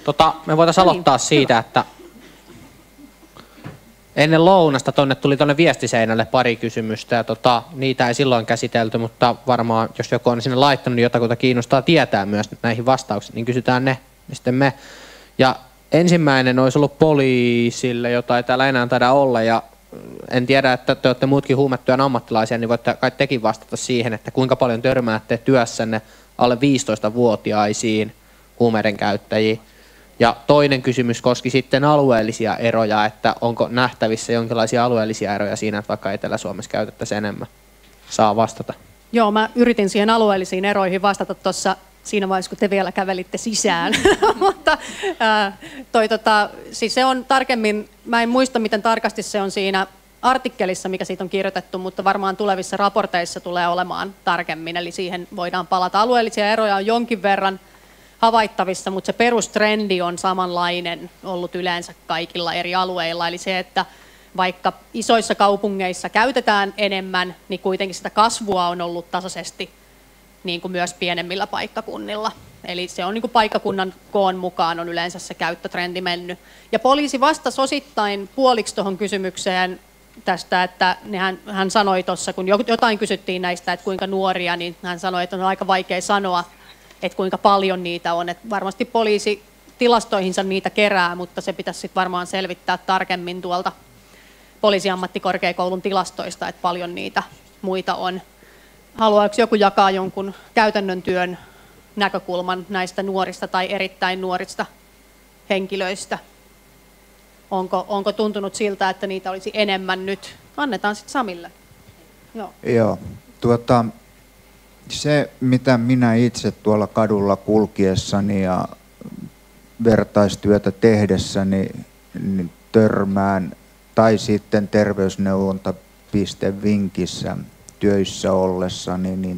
Me voitaisiin aloittaa siitä, että ennen lounasta tuli tuonne viestiseinälle pari kysymystä ja niitä ei silloin käsitelty, mutta varmaan jos joku on sinne laittanut, niin jotakuta kiinnostaa tietää myös näihin vastauksiin, niin kysytään ne ja sitten me. Ja ensimmäinen olisi ollut poliisille, jota ei täällä enää taida olla ja en tiedä, että te olette muutkin huumetyön ammattilaisia, niin voitte kai tekin vastata siihen, että kuinka paljon törmäätte työssänne alle 15-vuotiaisiin huumeiden käyttäjiin. Ja toinen kysymys koski sitten alueellisia eroja, että onko nähtävissä jonkinlaisia alueellisia eroja siinä, että vaikka Etelä-Suomessa käytettäisiin enemmän. Saa vastata. Joo, mä yritin siihen alueellisiin eroihin vastata tuossa siinä vaiheessa, kun te vielä kävelitte sisään. Mutta siis se on tarkemmin, mä en muista miten tarkasti se on siinä artikkelissa, mikä siitä on kirjoitettu, mutta varmaan tulevissa raporteissa tulee olemaan tarkemmin, eli siihen voidaan palata. Alueellisia eroja on jonkin verran havaittavissa, mutta se perustrendi on samanlainen ollut yleensä kaikilla eri alueilla, eli se, että vaikka isoissa kaupungeissa käytetään enemmän, niin kuitenkin sitä kasvua on ollut tasaisesti niin kuin myös pienemmillä paikkakunnilla. Eli se on niin kuin paikkakunnan koon mukaan on yleensä se käyttötrendi mennyt. Ja poliisi vastasi osittain puoliksi tuohon kysymykseen tästä, että hän sanoi tuossa, kun jotain kysyttiin näistä, että kuinka nuoria, niin hän sanoi, että on aika vaikea sanoa, että kuinka paljon niitä on. Että varmasti poliisi tilastoihinsa niitä kerää, mutta se pitäisi sitten varmaan selvittää tarkemmin tuolta poliisiammattikorkeakoulun tilastoista, että paljon niitä muita on. Haluaako joku jakaa jonkun käytännön työn näkökulman näistä nuorista tai erittäin nuorista henkilöistä? Onko tuntunut siltä, että niitä olisi enemmän nyt? Annetaan sitten Samille. Joo. Se, mitä minä itse tuolla kadulla kulkiessani ja vertaistyötä tehdessäni niin törmään, tai sitten terveysneuvonta.vinkissä työissä ollessani,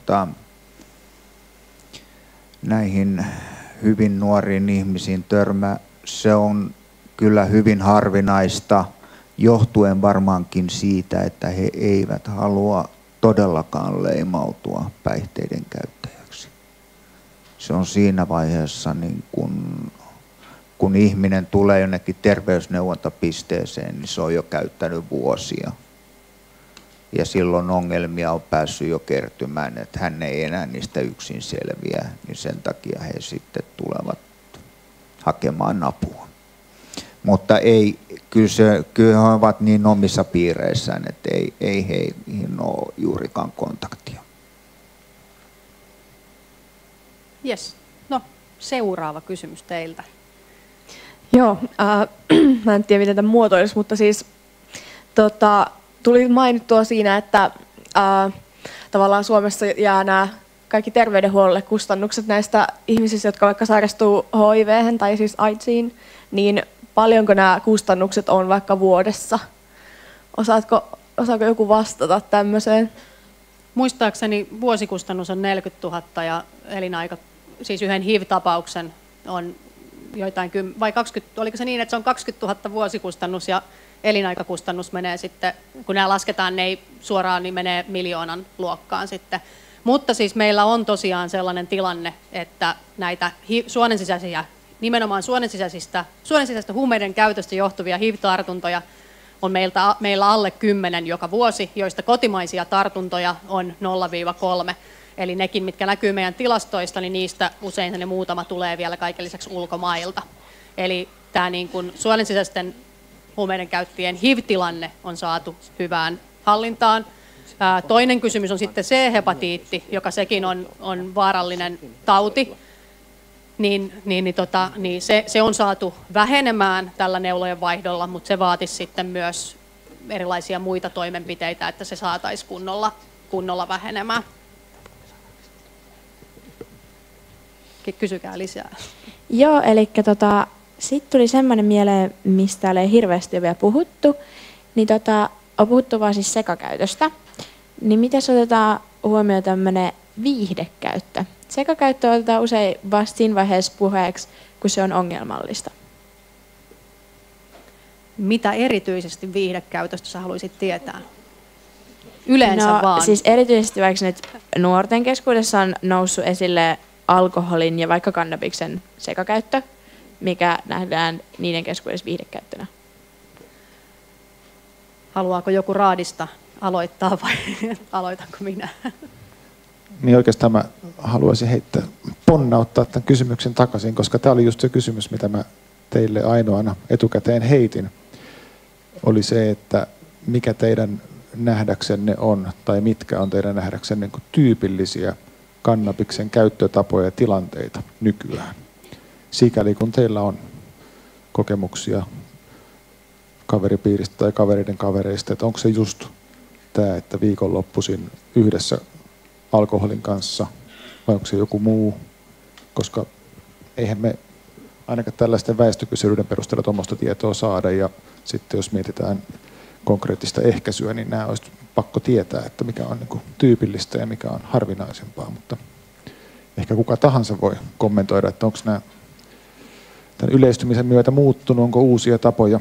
näihin hyvin nuoriin ihmisiin se on kyllä hyvin harvinaista, johtuen varmaankin siitä, että he eivät halua todellakaan leimautua päihteiden käyttäjäksi. Se on siinä vaiheessa, niin kun ihminen tulee jonnekin terveysneuvontapisteeseen, niin se on jo käyttänyt vuosia. Ja silloin ongelmia on päässyt jo kertymään, että hän ei enää niistä yksin selviä, niin sen takia he sitten tulevat hakemaan apua. Mutta kyllä he ovat niin omissa piireissään, että ei heihin ole juurikaan kontaktia. Jes. No, seuraava kysymys teiltä. Joo, mä en tiedä miten tämä muotoilisi, mutta siis tuli mainittua siinä, että tavallaan Suomessa jää nämä kaikki terveydenhuollolle kustannukset näistä ihmisistä, jotka vaikka sairastuu HIV:hen tai siis AIDSiin, niin paljonko nämä kustannukset on vaikka vuodessa? Osaako joku vastata tämmöiseen? Muistaakseni vuosikustannus on 40 000 ja elinaika, siis yhden HIV-tapauksen on joitain, vai 20, oliko se niin, että se on 20 000 vuosikustannus ja elinaikakustannus menee sitten, kun nämä lasketaan, ne ei suoraan, niin menee miljoonan luokkaan sitten. Mutta siis meillä on tosiaan sellainen tilanne, että näitä suonensisäisiä, nimenomaan suonensisäistä huumeiden käytöstä johtuvia HIV-tartuntoja on meillä alle 10 joka vuosi, joista kotimaisia tartuntoja on 0-3. Eli nekin, mitkä näkyy meidän tilastoista, niin niistä usein ne muutama tulee vielä kaiken lisäksi ulkomailta. Eli tämä niin kuin suonensisäisten huumeiden käyttäjien HIV-tilanne on saatu hyvään hallintaan. Toinen kysymys on sitten C-hepatiitti, joka sekin on vaarallinen tauti. Se on saatu vähenemään tällä neulojen vaihdolla, mutta se vaatisi sitten myös erilaisia muita toimenpiteitä, että se saataisiin kunnolla vähenemään. Kysykää lisää. Joo, eli sitten tuli semmoinen mieleen, mistä täällä ei hirveästi ole vielä puhuttu, niin on puhuttu vaan siis sekakäytöstä. Niin miten otetaan huomioon tämmöinen viihdekäyttö? Sekakäyttö otetaan usein vasta siinä vaiheessa puheeksi, kun se on ongelmallista. Mitä erityisesti viihdekäytöstä sä haluaisit tietää? Yleensä vaan. Siis erityisesti vaikka nyt nuorten keskuudessa on noussut esille alkoholin ja vaikka kannabiksen sekakäyttö, mikä nähdään niiden keskuudessa viihdekäyttönä? Haluaako joku raadista aloittaa vai aloitanko minä? Niin oikeastaan mä haluaisin ponnauttaa tämän kysymyksen takaisin, koska tämä oli just se kysymys, mitä mä teille ainoana etukäteen heitin. Oli se, että mikä teidän nähdäksenne on, tai mitkä on teidän nähdäksenne niin tyypillisiä kannabiksen käyttötapoja ja tilanteita nykyään. Sikäli kun teillä on kokemuksia kaveripiiristä tai kavereiden kavereista, että onko se just tämä, että viikonloppuisin yhdessä alkoholin kanssa, vai onko se joku muu, koska eihän me ainakaan tällaisten väestökyselyiden perusteella tuommoista tietoa saada, ja sitten jos mietitään konkreettista ehkäisyä, niin nämä olisi pakko tietää, että mikä on niin tyypillistä ja mikä on harvinaisempaa, mutta ehkä kuka tahansa voi kommentoida, että onko nämä tämän yleistymisen myötä muuttunut, onko uusia tapoja.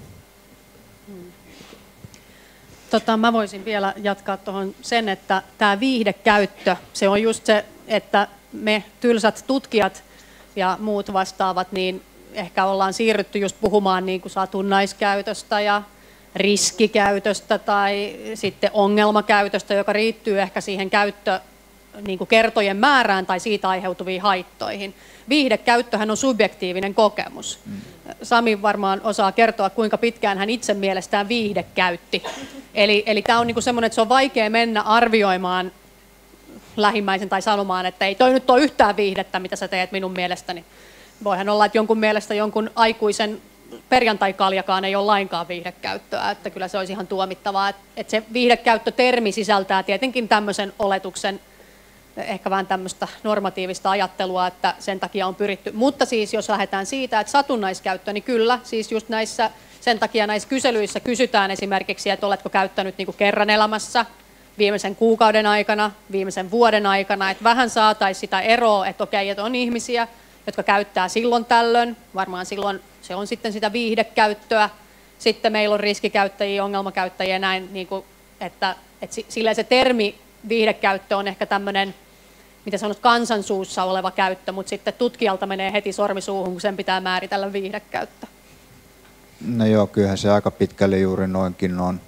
Mä voisin vielä jatkaa tuohon sen, että tämä viihdekäyttö, se on just se, että me tylsät tutkijat ja muut vastaavat, niin ehkä ollaan siirrytty just puhumaan niin kuin satunnaiskäytöstä ja riskikäytöstä tai sitten ongelmakäytöstä, joka riittyy ehkä siihen niin kuin kertojen määrään tai siitä aiheutuviin haittoihin. Viihdekäyttöhän on subjektiivinen kokemus. Sami varmaan osaa kertoa, kuinka pitkään hän itse mielestään viihde käytti. Eli tämä on niinku semmoinen, että se on vaikea mennä arvioimaan lähimmäisen tai sanomaan, että ei toi nyt ole yhtään viihdettä, mitä sä teet minun mielestäni. Voihan olla, että jonkun mielestä jonkun aikuisen perjantaikaljakaan ei ole lainkaan viihdekäyttöä, että kyllä se olisi ihan tuomittavaa. Että se viihdekäyttötermi sisältää tietenkin tämmöisen oletuksen, ehkä vähän tämmöistä normatiivista ajattelua, että sen takia on pyritty. Mutta siis jos lähdetään siitä, että satunnaiskäyttö, niin kyllä, siis just sen takia näissä kyselyissä kysytään esimerkiksi, että oletko käyttänyt niin kuin kerran elämässä, viimeisen kuukauden aikana, viimeisen vuoden aikana, että vähän saataisiin sitä eroa, että okei, että on ihmisiä, jotka käyttää silloin tällöin, varmaan silloin se on sitten sitä viihdekäyttöä, sitten meillä on riskikäyttäjiä, ongelmakäyttäjiä ja näin, niin kuin, että silleen se termi viihdekäyttö on ehkä tämmöinen, mitä sanot, kansansuussa oleva käyttö, mutta sitten tutkijalta menee heti sormi suuhun, kun sen pitää määritellä viihdekäyttö. No joo, kyllähän se aika pitkälle juuri noinkin on.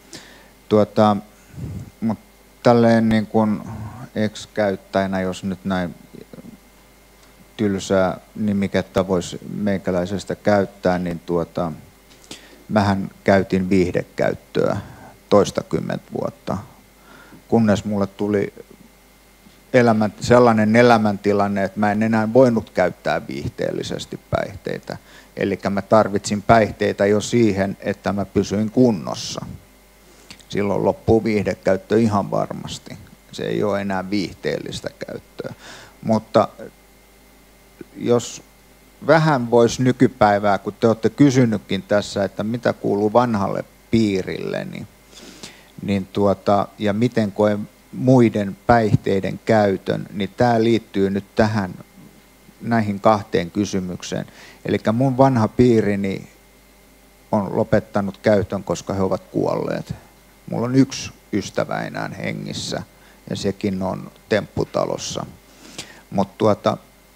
Mutta tälleen niin kuin ex-käyttäjänä, jos nyt näin tylsää nimikettä voisi meikäläisestä käyttää, niin mähän käytin viihdekäyttöä toistakymmentä vuotta, kunnes mulle tuli sellainen elämäntilanne, että mä en enää voinut käyttää viihteellisesti päihteitä. Eli mä tarvitsin päihteitä jo siihen, että mä pysyin kunnossa. Silloin loppuu viihdekäyttö ihan varmasti. Se ei ole enää viihteellistä käyttöä. Mutta jos vähän voisi nykypäivää, kun te olette kysynytkin tässä, että mitä kuuluu vanhalle piirille, ja miten koen muiden päihteiden käytön, niin tämä liittyy nyt näihin kahteen kysymykseen. Eli mun vanha piirini on lopettanut käytön, koska he ovat kuolleet. Mulla on yksi ystävä enää hengissä, ja sekin on Tempputalossa. Mutta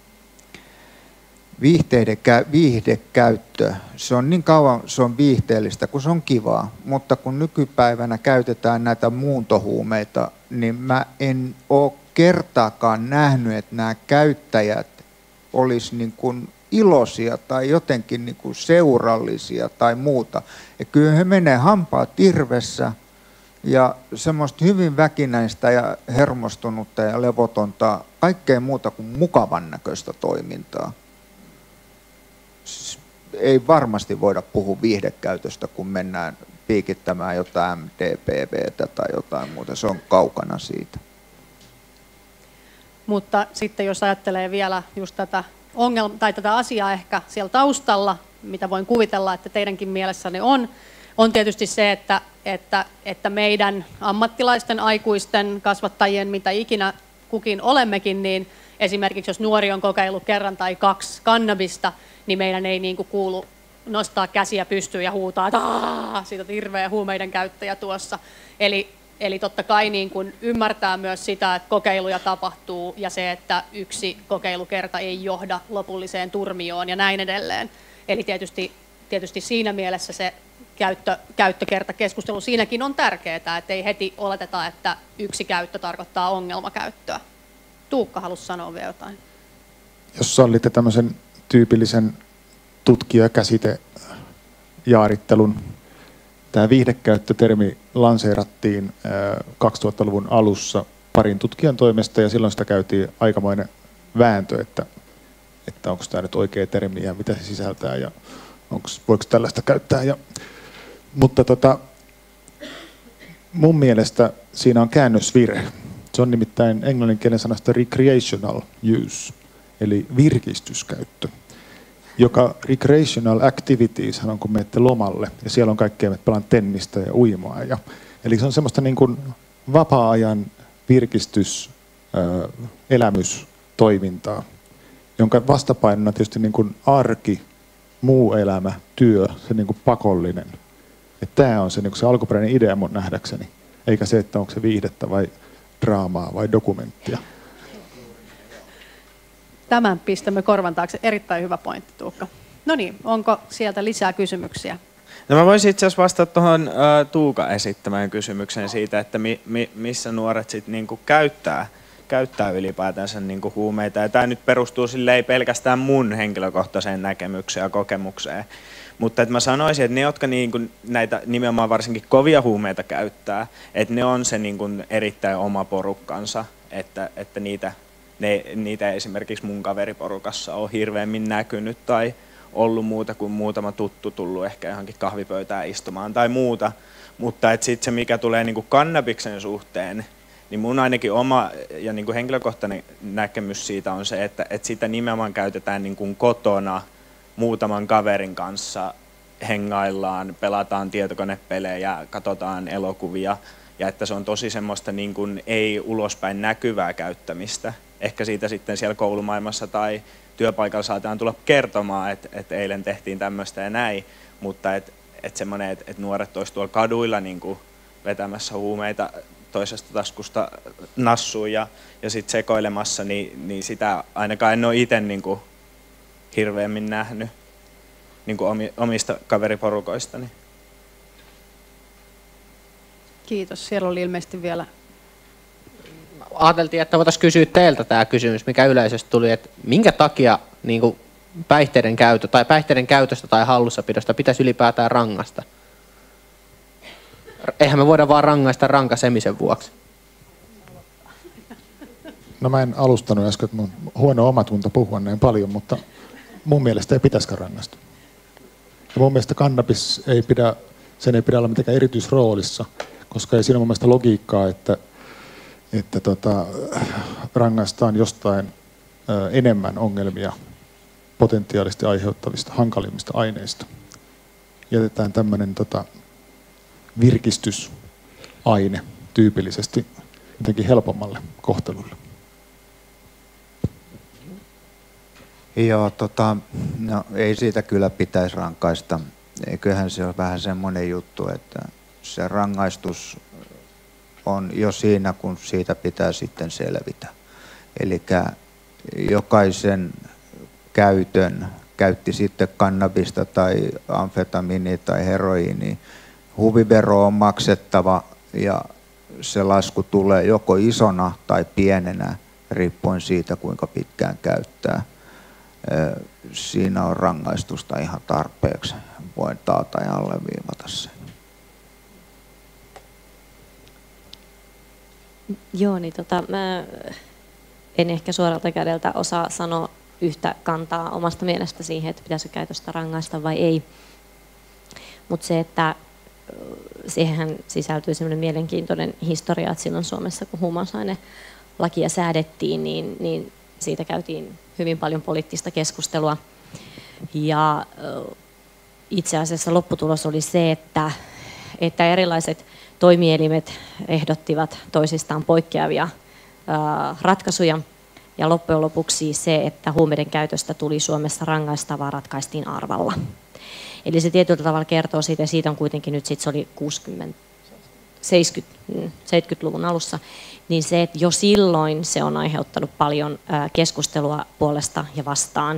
viihdekäyttö, se on niin kauan se on viihteellistä, kun se on kivaa, mutta kun nykypäivänä käytetään näitä muuntohuumeita, niin mä en ole kertaakaan nähnyt, että nämä käyttäjät olisi niin kuin iloisia tai jotenkin niin kuin seurallisia tai muuta. Ja kyllä he menee hampaat irvessä ja semmoista hyvin väkinäistä ja hermostunutta ja levotonta, kaikkea muuta kuin mukavan näköistä toimintaa. Ei varmasti voida puhua viihdekäytöstä, kun mennään piikittämään jotain MDPVtä tai jotain muuta. Se on kaukana siitä. Mutta sitten jos ajattelee vielä just tätä asiaa ehkä siellä taustalla, mitä voin kuvitella, että teidänkin mielessänne on tietysti se, että meidän ammattilaisten, aikuisten, kasvattajien, mitä ikinä kukin olemmekin, niin esimerkiksi jos nuori on kokeillut kerran tai kaksi kannabista, niin meidän ei niin kuin kuulu nostaa käsiä pystyyn ja huutaa, että siitä on hirveä huumeiden käyttäjä tuossa. Eli totta kai niin kun ymmärtää myös sitä, että kokeiluja tapahtuu ja se, että yksi kokeilukerta ei johda lopulliseen turmioon ja näin edelleen. Eli tietysti siinä mielessä se käyttökertakeskustelu siinäkin on tärkeää, että ei heti oleteta, että yksi käyttö tarkoittaa ongelmakäyttöä. Tuukka halusi sanoa vielä jotain. Jos sallitte tämmöisen tyypillisen tutkijakäsitejaarittelun, tämä viihdekäyttötermi lanseerattiin 2000-luvun alussa parin tutkijan toimesta ja silloin sitä käytiin aikamoinen vääntö, että onko tämä nyt oikea termi ja mitä se sisältää ja voiko tällaista käyttää. Mutta mun mielestä siinä on käännösvirhe. Se on nimittäin englanninkielen sanasta recreational use, eli virkistyskäyttö. Joka recreational activities on, kun menette lomalle, ja siellä on kaikkea, että pelaan tennistä ja uimaa. Eli se on semmoista niin kuin vapaa-ajan elämystoimintaa, jonka vastapainona tietysti niin kuin arki, muu elämä, työ, se niin kuin pakollinen. Tämä on se, niin kuin se alkuperäinen idea mun nähdäkseni, eikä se, että onko se viihdettä vai draamaa vai dokumenttia. Tämän pistämme korvan taakse. Erittäin hyvä pointti, Tuukka. No niin, onko sieltä lisää kysymyksiä? No mä voisin itse asiassa vastata tuohon Tuukan esittämään kysymykseen siitä, että missä nuoret sitten niinku käyttää ylipäätänsä niinku huumeita. Ja tämä nyt perustuu ei pelkästään mun henkilökohtaiseen näkemykseen ja kokemukseen. Mutta että mä sanoisin, että ne, jotka niinku näitä nimenomaan varsinkin kovia huumeita käyttää, että ne on se niinku erittäin oma porukkansa, että niitä esimerkiksi mun kaveriporukassa on hirveämmin näkynyt tai ollut muuta kuin muutama tuttu tullut ehkä johonkin kahvipöytään istumaan tai muuta. Mutta sitten se, mikä tulee niinku kannabiksen suhteen, niin mun ainakin oma ja niinku henkilökohtainen näkemys siitä on se, että sitä nimenomaan käytetään niinku kotona muutaman kaverin kanssa, hengaillaan, pelataan tietokonepelejä, katsotaan elokuvia ja että se on tosi semmoista niin kuin ei ulospäin näkyvää käyttämistä. Ehkä siitä sitten siellä koulumaailmassa tai työpaikalla saatetaan tulla kertomaan, että eilen tehtiin tämmöistä ja näin, mutta että semmoinen, että nuoret olisi tuolla kaduilla niin kuin vetämässä huumeita toisesta taskusta nassuun ja sitten sekoilemassa, niin sitä ainakaan en ole itse niin kuin hirveämmin nähnyt niin kuin omista kaveriporukoistani. Kiitos. Siellä oli ilmeisesti vielä. Ajateltiin, että voitaisiin kysyä teiltä tämä kysymys, mikä yleisesti tuli, että minkä takia niin kuin päihteiden käytöstä tai hallussapidosta pitäisi ylipäätään rangaista? Eihän me voida vaan rangaista rankaisemisen vuoksi. No mä en alustanut äsken, että mun huono omatunto puhua näin paljon, mutta mun mielestä ei pitäisikään rangaista. Ja mun mielestä kannabis sen ei pidä olla mitenkään erityisroolissa, koska ei siinä mun mielestä logiikkaa, että rangaistaan jostain enemmän ongelmia potentiaalisesti aiheuttavista, hankalimmista aineista. Jätetään tämmöinen virkistysaine tyypillisesti jotenkin helpommalle kohtelulle. Joo, no, ei siitä kyllä pitäisi rankaista. Eiköhän se ole vähän semmoinen juttu, että se rangaistus on jo siinä, kun siitä pitää sitten selvitä. Eli jokaisen käytti sitten kannabista tai amfetamiinia tai heroiinia, huvivero on maksettava ja se lasku tulee joko isona tai pienenä, riippuen siitä, kuinka pitkään käyttää. Siinä on rangaistusta ihan tarpeeksi. Voin taata ja alleviivata sen. Joo, niin mä en ehkä suoralta kädeltä osaa sanoa yhtä kantaa omasta mielestä siihen, että pitäisikö käytöstä rangaista vai ei. Mutta se, että siihen sisältyy sellainen mielenkiintoinen historia, että silloin Suomessa, kun huumausainelakia säädettiin, niin siitä käytiin hyvin paljon poliittista keskustelua. Ja itse asiassa lopputulos oli se, että erilaiset toimielimet ehdottivat toisistaan poikkeavia ratkaisuja. Ja loppujen lopuksi se, että huumeiden käytöstä tuli Suomessa rangaistavaa, ratkaistiin arvalla. Eli se tietyllä tavalla kertoo siitä, ja siitä on kuitenkin nyt sitten se oli 70-luvun alussa, niin se, että jo silloin se on aiheuttanut paljon keskustelua puolesta ja vastaan.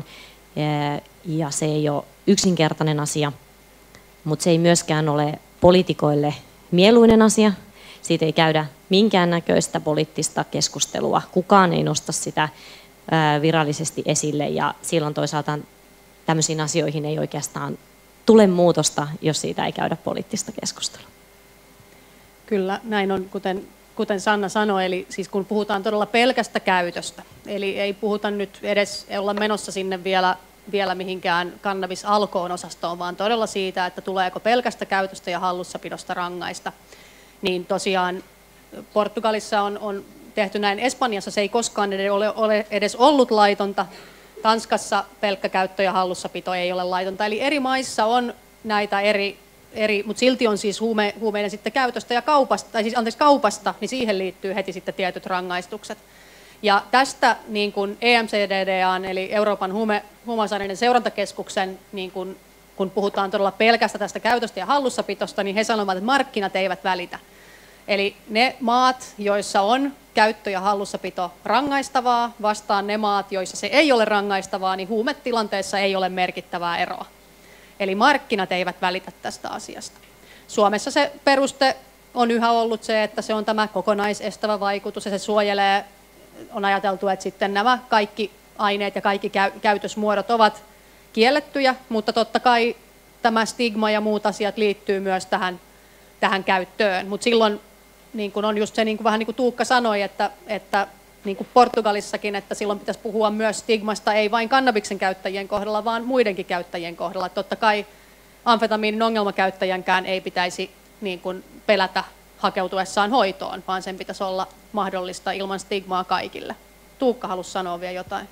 Ja se ei ole yksinkertainen asia, mutta se ei myöskään ole poliitikoille mieluinen asia. Siitä ei käydä minkäännäköistä poliittista keskustelua. Kukaan ei nosta sitä virallisesti esille ja silloin toisaalta tämmöisiin asioihin ei oikeastaan tule muutosta, jos siitä ei käydä poliittista keskustelua. Kyllä, näin on, kuten Sanna sanoi, eli siis kun puhutaan todella pelkästä käytöstä, eli ei puhuta nyt edes olla menossa sinne vielä mihinkään kannabis-alkoon osastoon, vaan todella siitä, että tuleeko pelkästä käytöstä ja hallussapidosta rangaista. Niin tosiaan Portugalissa on tehty näin, Espanjassa se ei koskaan ole edes ollut laitonta, Tanskassa pelkkä käyttö ja hallussapito ei ole laitonta, eli eri maissa on näitä eri mutta silti on siis huumeiden sitten käytöstä ja kaupasta, niin siihen liittyy heti sitten tietyt rangaistukset. Ja tästä niin kuin EMCDDA:n eli Euroopan huumausaineiden seurantakeskuksen, niin kun puhutaan todella pelkästä tästä käytöstä ja hallussapitosta, niin he sanovat, että markkinat eivät välitä. Eli ne maat, joissa on käyttö ja hallussapito rangaistavaa, vastaan ne maat, joissa se ei ole rangaistavaa, niin huumetilanteessa ei ole merkittävää eroa. Eli markkinat eivät välitä tästä asiasta. Suomessa se peruste on yhä ollut se, että se on tämä kokonaisestävä vaikutus ja se suojelee, on ajateltu, että sitten nämä kaikki aineet ja kaikki käytösmuodot ovat kiellettyjä, mutta totta kai tämä stigma ja muut asiat liittyy myös tähän käyttöön. Mutta silloin niin kun on just se, niin kuin vähän niin kuin Tuukka sanoi, että niin kuin Portugalissakin, että silloin pitäisi puhua myös stigmasta, ei vain kannabiksen käyttäjien kohdalla, vaan muidenkin käyttäjien kohdalla. Totta kai amfetamiinin ongelmakäyttäjänkään ei pitäisi niin kuin pelätä hakeutuessaan hoitoon, vaan sen pitäisi olla mahdollista ilman stigmaa kaikille. Tuukka halusi sanoa vielä jotain.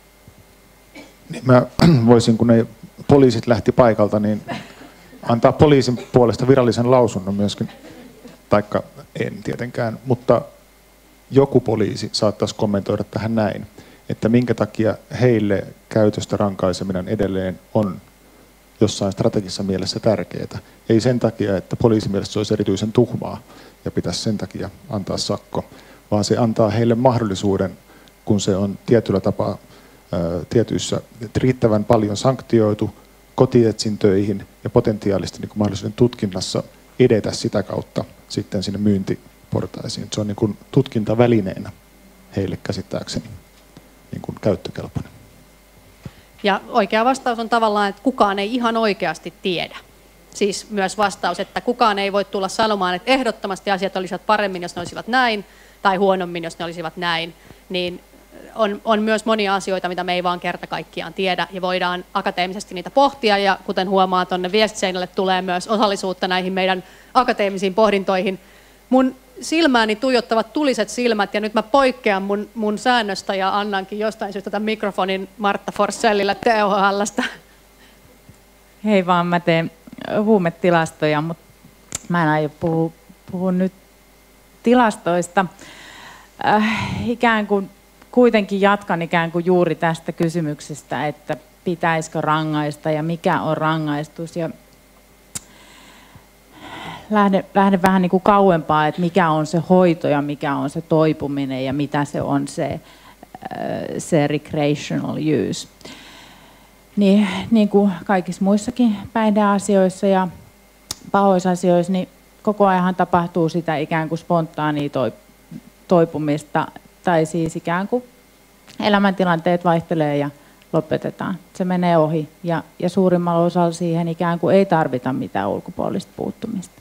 Niin mä voisin, kun ne poliisit lähti paikalta, niin antaa poliisin puolesta virallisen lausunnon myöskin, taikka en tietenkään, mutta joku poliisi saattaisi kommentoida tähän näin, että minkä takia heille käytöstä rankaiseminen edelleen on jossain strategisessa mielessä tärkeää. Ei sen takia, että poliisin mielestä se olisi erityisen tuhmaa ja pitäisi sen takia antaa sakko, vaan se antaa heille mahdollisuuden, kun se on tietyllä tapaa tietyissä riittävän paljon sanktioitu kotietsintöihin ja potentiaalisesti niin kuin mahdollisuuden tutkinnassa edetä sitä kautta sitten sinne myyntiportaisiin. Se on niin kuin tutkintavälineenä heille käsittääkseni niin kuin käyttökelpoinen. Ja oikea vastaus on tavallaan, että kukaan ei ihan oikeasti tiedä. Siis myös vastaus, että kukaan ei voi tulla sanomaan, että ehdottomasti asiat olisivat paremmin, jos ne olisivat näin, tai huonommin, jos ne olisivat näin. Niin on myös monia asioita, mitä me ei vaan kerta kaikkiaan tiedä, ja voidaan akateemisesti niitä pohtia, ja kuten huomaa, tuonne viestiseinälle tulee myös osallisuutta näihin meidän akateemisiin pohdintoihin. Mun silmääni tuijottavat tuliset silmät, ja nyt mä poikkean mun säännöstä ja annankin jostain syystä tämän mikrofonin Martta Forssellille THL:stä. Hei vaan, mä teen huumetilastoja, mutta mä en aio puhua nyt tilastoista. Ikään kuin kuitenkin jatkan ikään kuin juuri tästä kysymyksestä, että pitäisikö rangaista ja mikä on rangaistus. Ja lähden vähän niin kuin kauempaa, että mikä on se hoito ja mikä on se toipuminen ja mitä se on se recreational use. Niin kuin kaikissa muissakin päihdeasioissa ja pahoisasioissa, niin koko ajan tapahtuu sitä ikään kuin spontaania toipumista, tai siis ikään kuin elämäntilanteet vaihtelee ja lopetetaan. Se menee ohi ja suurimmalla osalla siihen ikään kuin ei tarvita mitään ulkopuolista puuttumista.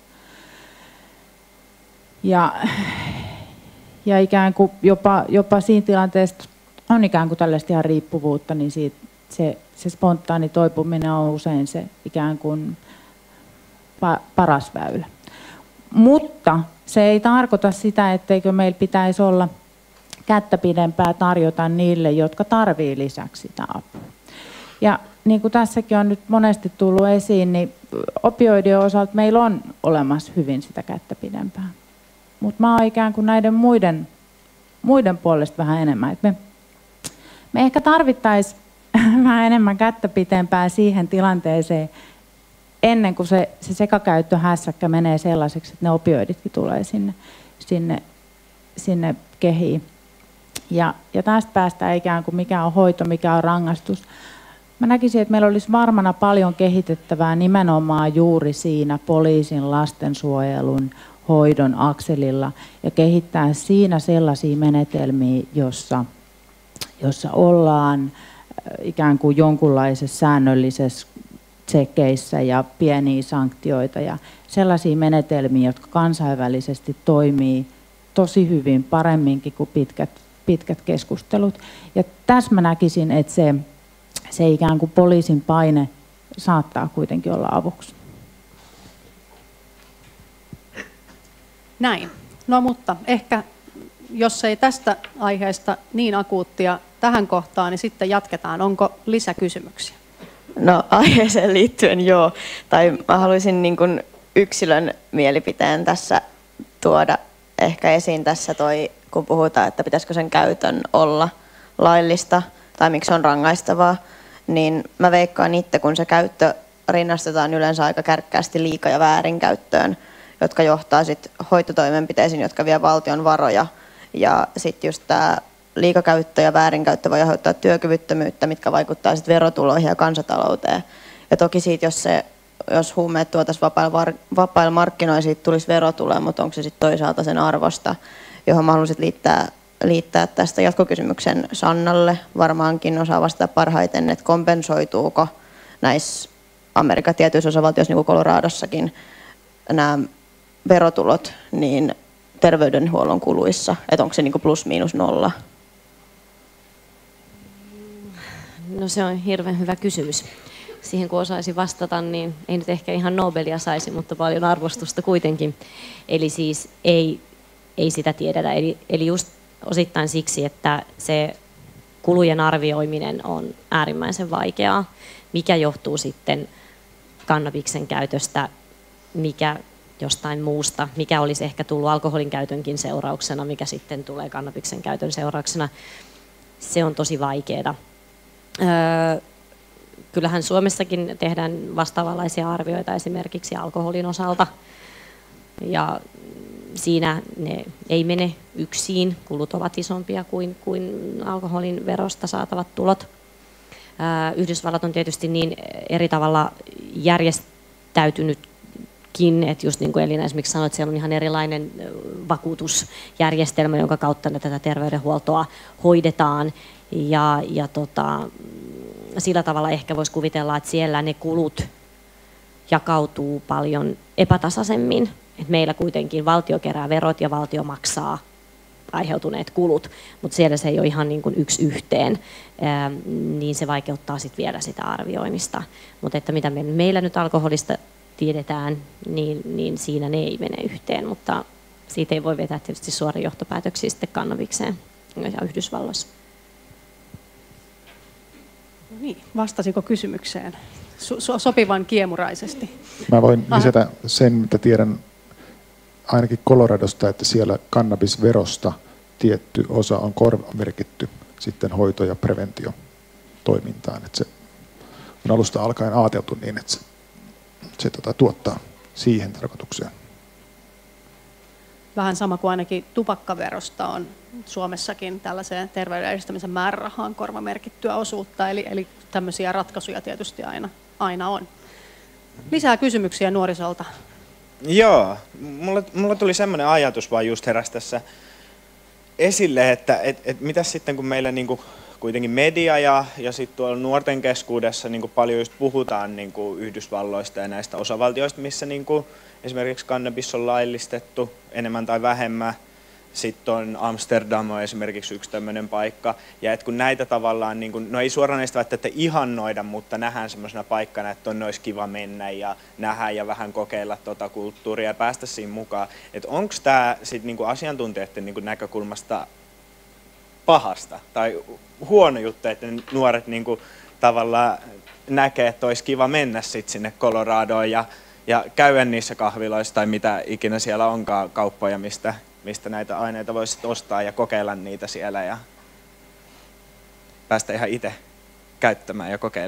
Ja ikään kuin jopa siinä tilanteessa on ikään kuin tällaista ihan riippuvuutta, niin se spontaani toipuminen on usein se ikään kuin paras väylä. Mutta se ei tarkoita sitä, etteikö meillä pitäisi olla kättä pidempää tarjota niille, jotka tarvitsevat lisäksi sitä apua. Ja niin kuin tässäkin on nyt monesti tullut esiin, niin opioidien osalta meillä on olemassa hyvin sitä kättä pidempää. Mutta mä oon ikään kuin näiden muiden puolesta vähän enemmän. Et me ehkä tarvittaisiin vähän enemmän kättä pitempää siihen tilanteeseen, ennen kuin se sekakäyttöhässäkkä menee sellaiseksi, että ne opioiditkin tulee sinne kehiin. Ja tästä päästään ikään kuin mikä on hoito, mikä on rangaistus. Mä näkisin, että meillä olisi varmana paljon kehitettävää nimenomaan juuri siinä poliisin, lastensuojelun, hoidon akselilla ja kehittää siinä sellaisia menetelmiä, jossa ollaan ikään kuin jonkunlaisessa säännöllisessä tsekeissä ja pieniä sanktioita ja sellaisia menetelmiä, jotka kansainvälisesti toimii tosi hyvin, paremminkin kuin pitkät keskustelut. Ja tässä mä näkisin, että se ikään kuin poliisin paine saattaa kuitenkin olla avuksi. Näin. No mutta ehkä, jos ei tästä aiheesta niin akuuttia tähän kohtaan, niin sitten jatketaan. Onko lisäkysymyksiä? No aiheeseen liittyen joo. Tai mä haluaisin niin kuin yksilön mielipiteen tässä tuoda ehkä esiin tässä kun puhutaan, että pitäisikö sen käytön olla laillista tai miksi on rangaistavaa, niin mä veikkaan itse, kun se käyttö rinnastetaan yleensä aika kärkkäästi liika- ja väärinkäyttöön, jotka johtaa sitten hoitotoimenpiteisiin, jotka vie valtion varoja. Ja sitten just tämä liikakäyttö ja väärinkäyttö voi aiheuttaa työkyvyttömyyttä, mitkä vaikuttaa sitten verotuloihin ja kansantalouteen. Ja toki siitä, jos huumeet tuotaisiin vapailla markkinoilla, siitä tulisi verotuloja, mutta onko se sitten toisaalta sen arvosta, johon mä haluaisin liittää tästä jatkokysymyksen Sannalle. Varmaankin osaa vastata parhaiten, että kompensoituuko näissä Amerikan tietyissä osavaltioissa, niin kuin Coloradossakin, nämä verotulot niin terveydenhuollon kuluissa, että onko se niin kuin plus miinus nolla? No se on hirveän hyvä kysymys. Siihen kun osaisin vastata, niin ei nyt ehkä ihan Nobelia saisi, mutta paljon arvostusta kuitenkin. Eli siis ei sitä tiedetä. Eli just osittain siksi, että se kulujen arvioiminen on äärimmäisen vaikeaa, mikä johtuu sitten kannabiksen käytöstä, mikä jostain muusta, mikä olisi ehkä tullut alkoholin käytönkin seurauksena, mikä sitten tulee kannabiksen käytön seurauksena. Se on tosi vaikeaa. Kyllähän Suomessakin tehdään vastaavanlaisia arvioita esimerkiksi alkoholin osalta. Ja siinä ne ei mene yksin, kulut ovat isompia kuin alkoholin verosta saatavat tulot. Yhdysvallat on tietysti niin eri tavalla järjestäytynytkin, että just niin kuin Elina esimerkiksi sanoi, että siellä on ihan erilainen vakuutusjärjestelmä, jonka kautta tätä terveydenhuoltoa hoidetaan. Ja sillä tavalla ehkä voisi kuvitella, että siellä ne kulut jakautuu paljon epätasaisemmin. Et meillä kuitenkin valtio kerää verot ja valtio maksaa aiheutuneet kulut, mutta siellä se ei ole ihan niin kuin yksi yhteen, niin se vaikeuttaa sit vielä sitä arvioimista. Mutta että mitä meillä nyt alkoholista tiedetään, niin siinä ne ei mene yhteen, mutta siitä ei voi vetää tietysti suoria johtopäätöksiä sitten kannabikseen ja Yhdysvalloissa. No niin, vastasiko kysymykseen sopivan kiemuraisesti? Mä voin lisätä sen, mitä tiedän ainakin Coloradosta, että siellä kannabisverosta tietty osa on korvamerkitty sitten hoito- ja preventiotoimintaan. Että se on alusta alkaen ajateltu niin, että se tuottaa siihen tarkoitukseen. Vähän sama kuin ainakin tupakkaverosta on Suomessakin tällaiseen terveyden edistämisen määrärahaan korvamerkittyä osuutta, eli tämmöisiä ratkaisuja tietysti aina on. Lisää kysymyksiä nuorisolta. Joo, mulla tuli semmoinen ajatus vaan just heräsi tässä esille, että mitäs sitten kun meillä niinku kuitenkin media ja sitten tuolla nuorten keskuudessa niinku paljon just puhutaan niinku Yhdysvalloista ja näistä osavaltioista, missä niinku esimerkiksi kannabis on laillistettu enemmän tai vähemmän. Sitten on Amsterdam on esimerkiksi yksi tämmöinen paikka. Ja että kun näitä tavallaan, niin kun, no ei suoranaisesti välttämättä ihannoida, mutta nähdään semmoisena paikkana, että tonne olisi kiva mennä ja nähdä ja vähän kokeilla tota kulttuuria ja päästä siinä mukaan. Että onko tämä sitten niin asiantuntijoiden niin näkökulmasta pahasta tai huono juttu, että nuoret niin tavallaan näkee, että olisi kiva mennä sitten sinne Coloradoon ja käydä niissä kahviloissa tai mitä ikinä siellä onkaan kauppoja, mistä näitä aineita voisi ostaa ja kokeilla niitä siellä ja päästä ihan itse käyttämään ja kokeilemaan.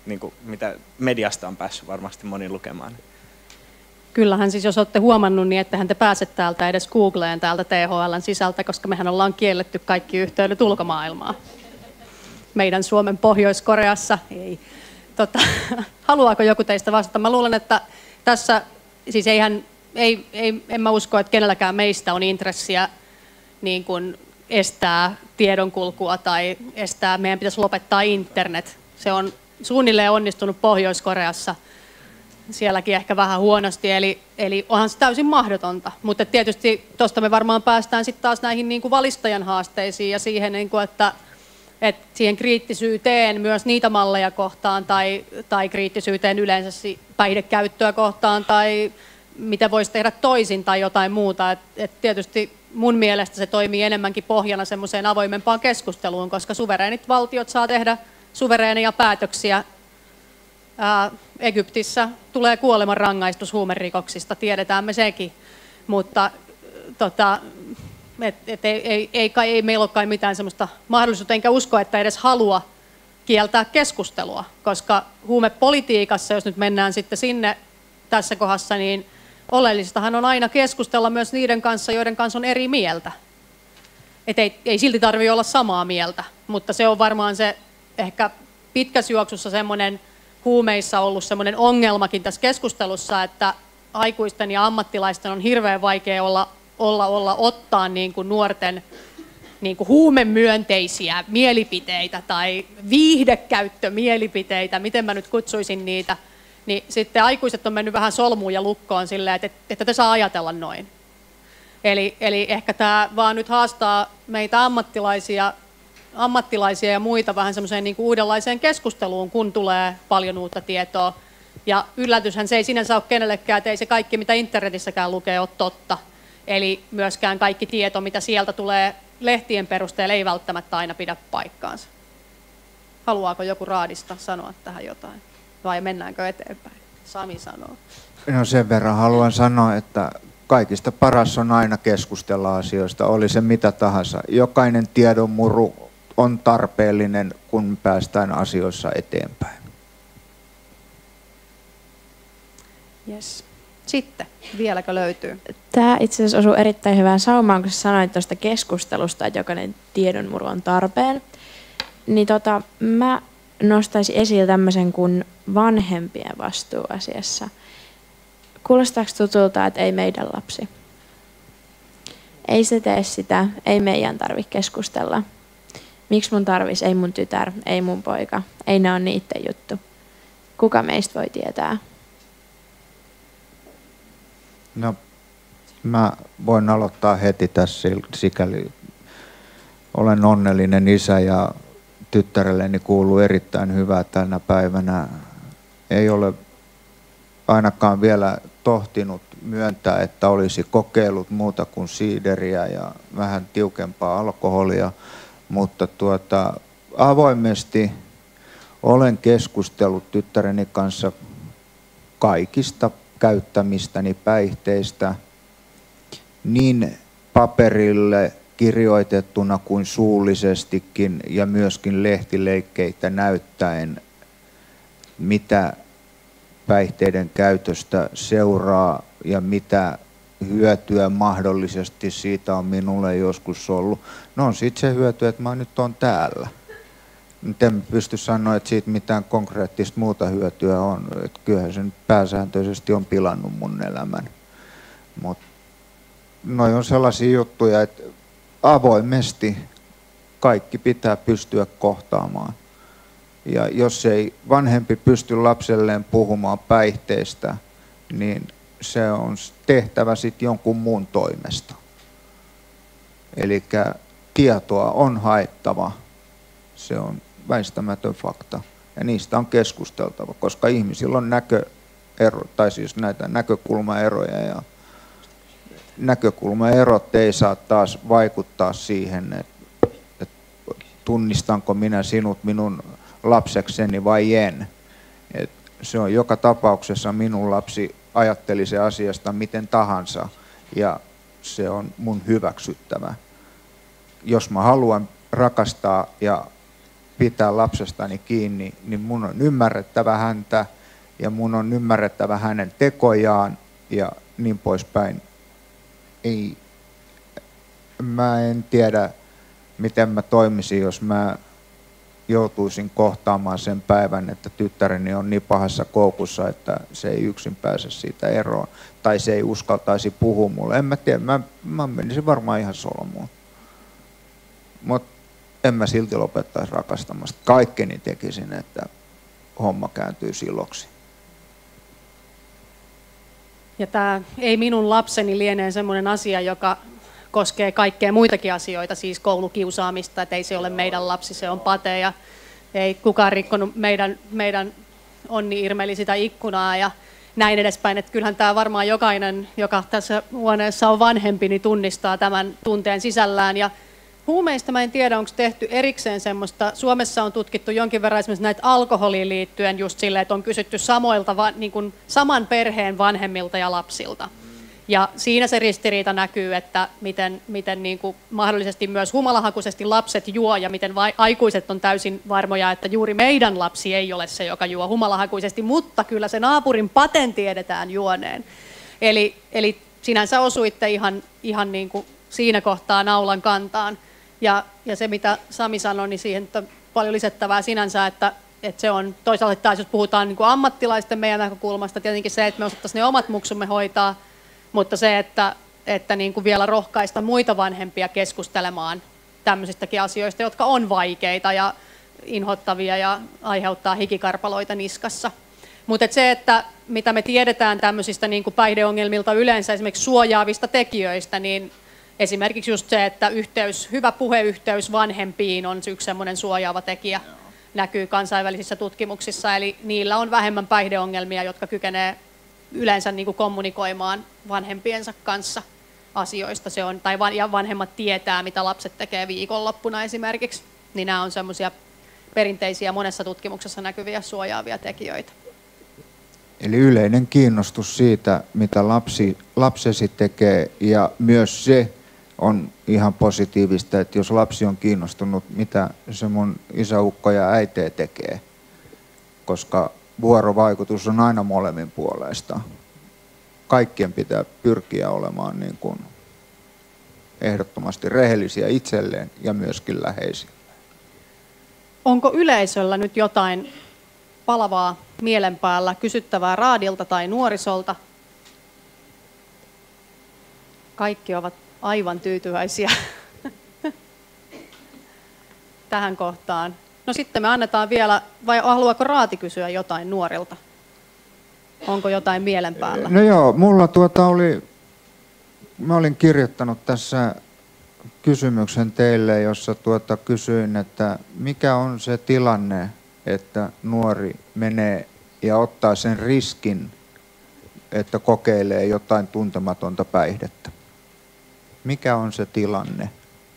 niin kuin, mitä mediasta on päässyt varmasti moni lukemaan. Kyllähän siis, jos olette huomannut, niin ettehän te pääse täältä edes Googleen täältä THL:n sisältä, koska mehän ollaan kielletty kaikki yhteydet ulkomaailmaan. Meidän Suomen Pohjois-Koreassa ei. Haluaako joku teistä vastata? Mä luulen, että tässä, siis en mä usko, että kenelläkään meistä on intressiä niin kuin estää tiedonkulkua tai meidän pitäisi lopettaa internet. Se on suunnilleen onnistunut Pohjois-Koreassa, sielläkin ehkä vähän huonosti, eli onhan se täysin mahdotonta. Mutta tietysti tuosta me varmaan päästään sitten taas näihin niin kuin valistajan haasteisiin ja siihen, niin kuin, että siihen kriittisyyteen myös niitä malleja kohtaan tai kriittisyyteen yleensä päihdekäyttöä kohtaan tai mitä voisi tehdä toisin tai jotain muuta. Et tietysti mun mielestä se toimii enemmänkin pohjana semmoiseen avoimempaan keskusteluun, koska suvereenit valtiot saa tehdä suvereeneja päätöksiä. Egyptissä tulee kuolemanrangaistus huumerikoksista, tiedetään me sekin, mutta ei meillä ole kai mitään semmoista mahdollisuutta, enkä usko, että edes halua kieltää keskustelua, koska huumepolitiikassa, jos nyt mennään sitten sinne tässä kohdassa, niin oleellistahan on aina keskustella myös niiden kanssa, joiden kanssa on eri mieltä. Et ei silti tarvitse olla samaa mieltä, mutta se on varmaan se ehkä pitkässä juoksussa semmoinen huumeissa ollut semmoinen ongelmakin tässä keskustelussa, että aikuisten ja ammattilaisten on hirveän vaikea ottaa niin kuin nuorten niin kuin huumemyönteisiä mielipiteitä tai viihdekäyttömielipiteitä, miten mä nyt kutsuisin niitä, niin sitten aikuiset on mennyt vähän solmuun ja lukkoon silleen, että te saa ajatella noin. Eli ehkä tämä vaan nyt haastaa meitä ammattilaisia ja muita vähän semmoiseen niin kuin uudenlaiseen keskusteluun, kun tulee paljon uutta tietoa. Ja yllätyshän se ei sinänsä ole kenellekään, että ei se kaikki, mitä internetissäkään lukee, ole totta. Eli myöskään kaikki tieto, mitä sieltä tulee lehtien perusteella, ei välttämättä aina pidä paikkaansa. Haluaako joku raadista sanoa tähän jotain? Vai mennäänkö eteenpäin? Sami sanoo. No sen verran haluan sanoa, että kaikista paras on aina keskustella asioista, oli se mitä tahansa. Jokainen tiedonmuru on tarpeellinen, kun päästään asioissa eteenpäin. Yes. Sitten, vieläkö löytyy? Tämä itse asiassa osuu erittäin hyvään saumaan, kun sanoit tuosta keskustelusta, että jokainen tiedonmuru on tarpeen. Niin mä nostaisin esiin tämmöisen kuin vanhempien vastuu asiassa. Kuulostaako tutulta, että ei meidän lapsi? Ei se tee sitä, ei meidän tarvitse keskustella. Miksi mun tarvis? Ei mun tytär, ei mun poika, ei ne ole niiden juttu. Kuka meistä voi tietää? No, mä voin aloittaa heti tässä, sikäli olen onnellinen isä ja tyttärelleni kuuluu erittäin hyvää tänä päivänä. Ei ole ainakaan vielä tohtinut myöntää, että olisi kokeillut muuta kuin siideriä ja vähän tiukempaa alkoholia, mutta avoimesti olen keskustellut tyttäreni kanssa kaikista käyttämistäni päihteistä niin paperille kirjoitettuna kuin suullisestikin ja myöskin lehtileikkeitä näyttäen, mitä päihteiden käytöstä seuraa ja mitä hyötyä mahdollisesti siitä on minulle joskus ollut. No on sitten se hyöty, että mä nyt on täällä. Nyt en pysty sanoa, että siitä mitään konkreettista muuta hyötyä on. Että kyllähän se pääsääntöisesti on pilannut mun elämän. Mutta noi on sellaisia juttuja, että avoimesti kaikki pitää pystyä kohtaamaan. Ja jos ei vanhempi pysty lapselleen puhumaan päihteistä, niin se on tehtävä sitten jonkun muun toimesta. Eli tietoa on haettava. Se on väistämätön fakta. Ja niistä on keskusteltava, koska ihmisillä on näitä näkökulmaeroja. Ja näkökulmaerot ei saa taas vaikuttaa siihen, että tunnistanko minä sinut minun lapsekseni vai en. Et se on joka tapauksessa minun lapsi ajatteli se asiasta miten tahansa ja se on mun hyväksyttävä. Jos mä haluan rakastaa ja pitää lapsestani kiinni, niin mun on ymmärrettävä häntä ja mun on ymmärrettävä hänen tekojaan ja niin poispäin. Mä en tiedä, miten mä toimisin, jos mä joutuisin kohtaamaan sen päivän, että tyttäreni on niin pahassa koukussa, että se ei yksin pääse siitä eroon. Tai se ei uskaltaisi puhua mulle. En mä tiedä, mä menisin varmaan ihan solmuun. Mutta en mä silti lopettaisi rakastamasta. Kaikkeni tekisin, että homma kääntyy siloksi. Ja tämä ei minun lapseni lienee semmoinen asia, joka koskee kaikkea muitakin asioita, siis koulukiusaamista, että ei se ole meidän lapsi, se on Pate ja ei kukaan rikkonut meidän Onni-Irmeli sitä ikkunaa ja näin edespäin. Että kyllähän tämä varmaan jokainen, joka tässä huoneessa on vanhempi, niin tunnistaa tämän tunteen sisällään. Ja huumeista mä en tiedä, onko tehty erikseen semmoista. Suomessa on tutkittu jonkin verran esimerkiksi näitä alkoholiin liittyen just silleen, että on kysytty niin kuin saman perheen vanhemmilta ja lapsilta. Ja siinä se ristiriita näkyy, että miten niin kuin mahdollisesti myös humalahakuisesti lapset juo ja miten aikuiset on täysin varmoja, että juuri meidän lapsi ei ole se, joka juo humalahakuisesti, mutta kyllä se naapurin Paten tiedetään juoneen. Eli sinänsä osuitte ihan niin kuin siinä kohtaa naulan kantaan. Ja se, mitä Sami sanoi, niin siihen on paljon lisättävää sinänsä, että se on toisaalta taas, jos puhutaan niin kuin ammattilaisten meidän näkökulmasta, tietenkin se, että me osattaisiin ne omat muksumme hoitaa, mutta se, että niin kuin vielä rohkaista muita vanhempia keskustelemaan tämmöisistäkin asioista, jotka on vaikeita ja inhottavia ja aiheuttaa hikikarpaloita niskassa. Mutta se, että mitä me tiedetään tämmöisistä niin kuin päihdeongelmilta yleensä, esimerkiksi suojaavista tekijöistä, niin esimerkiksi just se, että hyvä puheyhteys vanhempiin on yksi semmoinen suojaava tekijä, näkyy kansainvälisissä tutkimuksissa, eli niillä on vähemmän päihdeongelmia, jotka kykenee yleensä niin kuin kommunikoimaan vanhempiensa kanssa asioista. Ja vanhemmat tietää, mitä lapset tekee viikonloppuna esimerkiksi. Niin nämä on semmoisia perinteisiä monessa tutkimuksessa näkyviä suojaavia tekijöitä. Eli yleinen kiinnostus siitä, mitä lapsesi tekee, ja myös se on ihan positiivista, että jos lapsi on kiinnostunut, mitä se mun isäukko ja äiti tekee, koska vuorovaikutus on aina molemmin puolesta. Kaikkien pitää pyrkiä olemaan niin kuin ehdottomasti rehellisiä itselleen ja myöskin läheisille. Onko yleisöllä nyt jotain palavaa mielen päällä, kysyttävää raadilta tai nuorisolta? Kaikki ovat aivan tyytyväisiä tähän kohtaan. No sitten me annetaan vielä, vai haluaako Raati kysyä jotain nuorilta? Onko jotain mielen päällä? No joo, mulla mä olin kirjoittanut tässä kysymyksen teille, jossa kysyin, että mikä on se tilanne, että nuori menee ja ottaa sen riskin, että kokeilee jotain tuntematonta päihdettä. Mikä on se tilanne?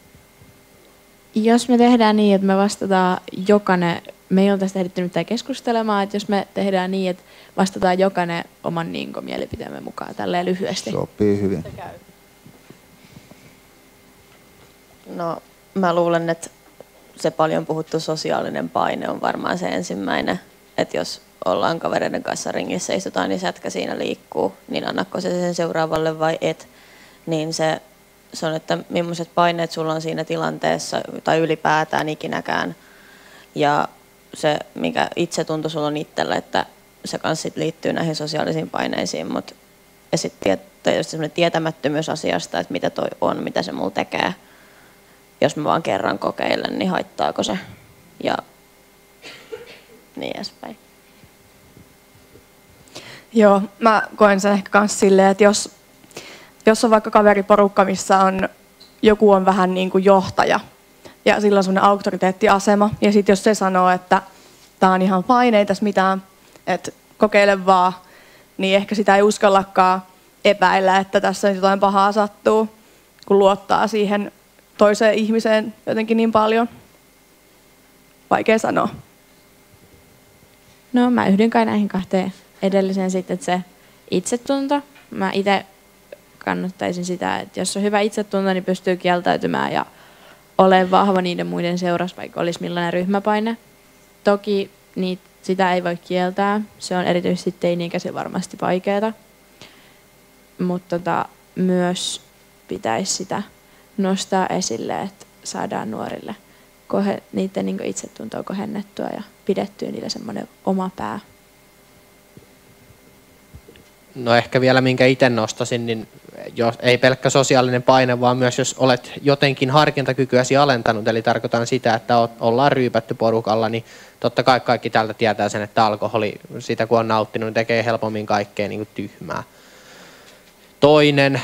Jos me tehdään niin, että me vastataan jokainen, me ei ole tästä ehditty mitään keskustelemaan, että jos me tehdään niin, että vastataan jokainen oman mielipiteemme mukaan, tälleen lyhyesti. Sopii hyvin. No, mä luulen, että se paljon puhuttu sosiaalinen paine on varmaan se ensimmäinen, että jos ollaan kavereiden kanssa ringissä, istutaan, niin sätkä siinä liikkuu, niin annakko se sen seuraavalle vai et, niin se on, että millaiset paineet sulla on siinä tilanteessa tai ylipäätään ikinäkään. Ja se, mikä itsetunto sulla on itsellä, että se kanssa liittyy näihin sosiaalisiin paineisiin, mutta ja sitten semmoinen tietämättömyys asiasta, että mitä toi on, mitä se mulla tekee. Jos mä vaan kerran kokeilen, niin haittaako se? Ja niin edespäin. Joo, mä koen sen ehkä myös silleen, että jos on vaikka kaveriporukka, missä joku on vähän niin kuin johtaja ja sillä on semmoinen auktoriteettiasema ja sitten jos se sanoo, että tää on ihan fine, ei tässä mitään, että kokeile vaan, niin ehkä sitä ei uskallakaan epäillä, että tässä jotain pahaa sattuu, kun luottaa siihen toiseen ihmiseen jotenkin niin paljon. Vaikea sanoa. No mä yhdyn kai näihin kahteen edelliseen sitten, että se itsetunto. Mä itse kannattaisin sitä, että jos on hyvä itsetunto, niin pystyy kieltäytymään ja ole vahva niiden muiden seurassa, vaikka olisi millainen ryhmäpaine. Toki sitä ei voi kieltää. Se on erityisesti teini-ikäisillä varmasti vaikeaa. Mutta myös pitäisi sitä nostaa esille, että saadaan nuorille niiden niin itsetuntoa kohennettua ja pidettyä niille semmoinen oma pää. No ehkä vielä minkä itse nostasin, niin ei pelkkä sosiaalinen paine, vaan myös jos olet jotenkin harkintakykyäsi alentanut, eli tarkoitan sitä, että ollaan ryypätty porukalla, niin totta kai kaikki täältä tietää sen, että alkoholi, sitä kun on nauttinut, niin tekee helpommin kaikkea niin kuin tyhmää. Toinen,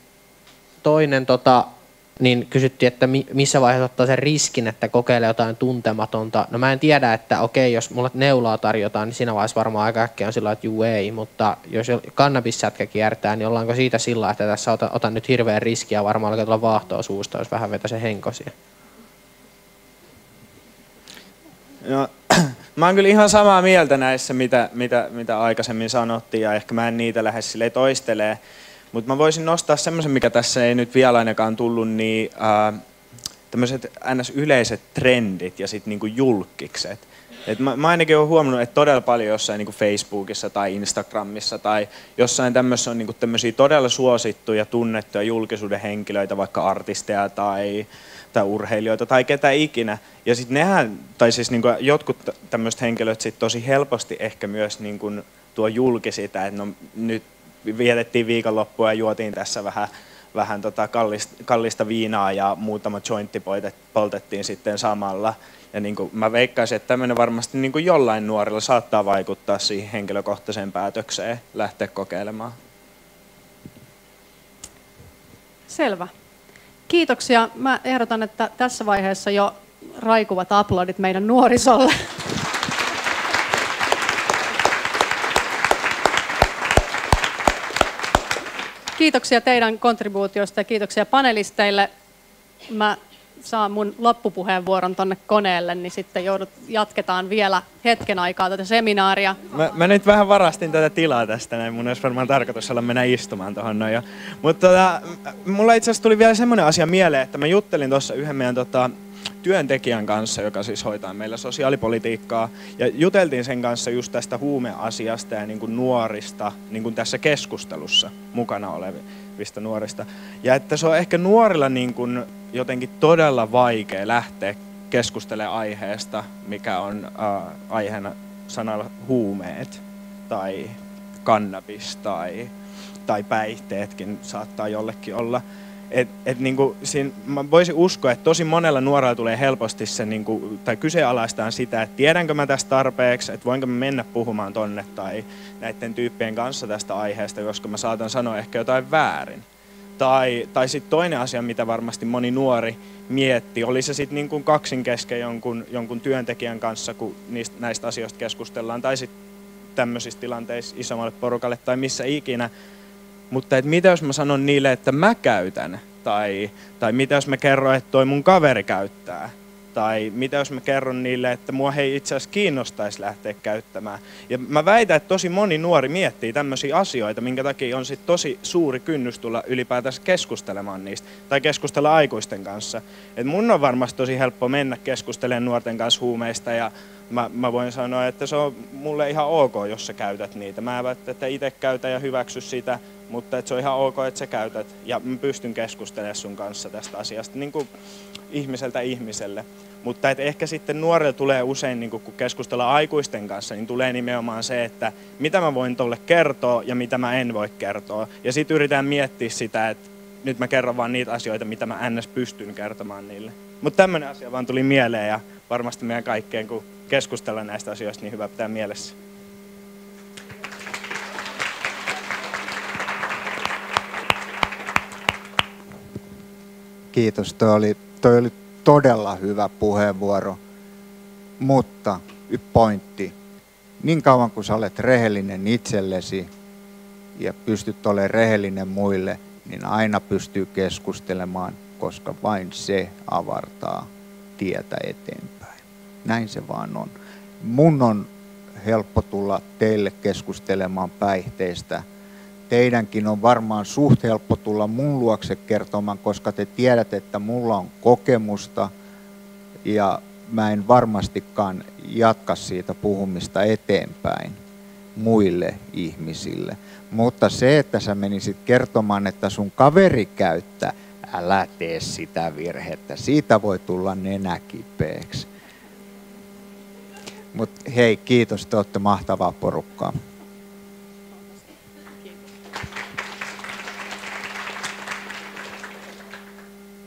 niin kysyttiin, että missä vaiheessa ottaa sen riskin, että kokeilee jotain tuntematonta. No mä en tiedä, että okei, jos mulle neulaa tarjotaan, niin siinä vaiheessa varmaan aika äkkiä on sillä, että juu ei, mutta jos kannabissätkä kiertää, niin ollaanko siitä sillä, että tässä otan nyt hirveän riskiä, varmaan alkaa tulla vaahtoa suusta, jos vähän vetä se henkosia. No, mä oon kyllä ihan samaa mieltä näissä, mitä aikaisemmin sanottiin, ja ehkä mä en niitä lähes silleen toistelee. Mutta mä voisin nostaa semmoisen, mikä tässä ei nyt vielä ainakaan tullut, niin tämmöiset ns-yleiset trendit ja sitten niinku julkkikset. Et mä ainakin olen huomannut, että todella paljon jossain niinku Facebookissa tai Instagramissa tai jossain tämmöisessä on niinku tämmöisiä todella suosittuja, tunnettuja julkisuuden henkilöitä, vaikka artisteja tai urheilijoita tai ketä ikinä. Ja sitten nehän, tai siis niinku jotkut tämmöiset henkilöt sit tosi helposti ehkä myös niinku tuo julki sitä, että no nyt vietettiin viikonloppua ja juotiin tässä vähän kallista viinaa ja muutama jointti poltettiin sitten samalla. Ja niin kuin mä veikkaisin, että tämmöinen varmasti niin kuin jollain nuorilla saattaa vaikuttaa siihen henkilökohtaiseen päätökseen lähteä kokeilemaan. Selvä. Kiitoksia. Mä ehdotan, että tässä vaiheessa jo raikuvat aplodit meidän nuorisolle. Kiitoksia teidän kontribuutiosta ja kiitoksia panelisteille. Mä saan mun loppupuheenvuoron tonne koneelle, niin sitten jatketaan vielä hetken aikaa tätä seminaaria. Mä nyt vähän varastin tätä tilaa tästä, näin mun olisi varmaan tarkoitus olla mennä istumaan tuohon noin jo. Mutta mulla itse asiassa tuli vielä semmoinen asia mieleen, että mä juttelin tuossa yhden meidän työntekijän kanssa, joka siis hoitaa meillä sosiaalipolitiikkaa, ja juteltiin sen kanssa just tästä huumeasiasta ja niin kuin nuorista, niin kuin tässä keskustelussa mukana olevista nuorista. Ja että se on ehkä nuorilla niin kuin jotenkin todella vaikea lähteä keskustelemaan aiheesta, mikä on aiheena sanalla huumeet tai kannabis tai päihteetkin saattaa jollekin olla. Niinku, mä voisin uskoa, että tosi monella nuorella tulee helposti se, niinku, tai kyseenalaistaan sitä, että tiedänkö mä tästä tarpeeksi, että voinko mä mennä puhumaan tonne tai näiden tyyppien kanssa tästä aiheesta, koska mä saatan sanoa ehkä jotain väärin. Tai sitten toinen asia, mitä varmasti moni nuori mietti, oli se sitten niinku kaksin kesken jonkun työntekijän kanssa, kun näistä asioista keskustellaan, tai sitten tämmöisissä tilanteissa isommalle porukalle tai missä ikinä. Mutta mitä jos mä sanon niille, että mä käytän, tai mitä jos mä kerron, että toi mun kaveri käyttää, tai mitä jos mä kerron niille, että mua ei itse asiassa kiinnostaisi lähteä käyttämään. Ja mä väitän, että tosi moni nuori miettii tämmöisiä asioita, minkä takia on sit tosi suuri kynnys tulla ylipäätänsä keskustelemaan niistä, tai keskustella aikuisten kanssa. Et mun on varmasti tosi helppo mennä keskustelemaan nuorten kanssa huumeista, ja mä voin sanoa, että se on mulle ihan ok, jos sä käytät niitä. Mä en välttämättä itse käytä ja hyväksy sitä, mutta että se on ihan ok, että sä käytät. Ja mä pystyn keskustelemaan sun kanssa tästä asiasta niin kuin ihmiseltä ihmiselle. Mutta että ehkä sitten nuorille tulee usein, niin kun keskustellaan aikuisten kanssa, niin tulee nimenomaan se, että mitä mä voin tolle kertoa ja mitä mä en voi kertoa. Ja sitten yritän miettiä sitä, että nyt mä kerron vaan niitä asioita, mitä mä ns. Pystyn kertomaan niille. Mutta tämmöinen asia vaan tuli mieleen ja varmasti meidän kaikkeen, kun keskustellaan näistä asioista, niin hyvä pitää mielessä. Kiitos, toi oli todella hyvä puheenvuoro, mutta pointti. Niin kauan kun sä olet rehellinen itsellesi ja pystyt olemaan rehellinen muille, niin aina pystyy keskustelemaan, koska vain se avartaa tietä eteenpäin. Näin se vaan on. Mun on helppo tulla teille keskustelemaan päihteistä teidänkin on varmaan suht helppo tulla mun luokse kertomaan, koska te tiedätte, että mulla on kokemusta ja mä en varmastikaan jatka siitä puhumista eteenpäin muille ihmisille. Mutta se, että sä menisit kertomaan, että sun kaveri käyttää, älä tee sitä virhettä. Siitä voi tulla nenäkipeäksi. Mutta hei, kiitos, te olette mahtavaa porukkaa.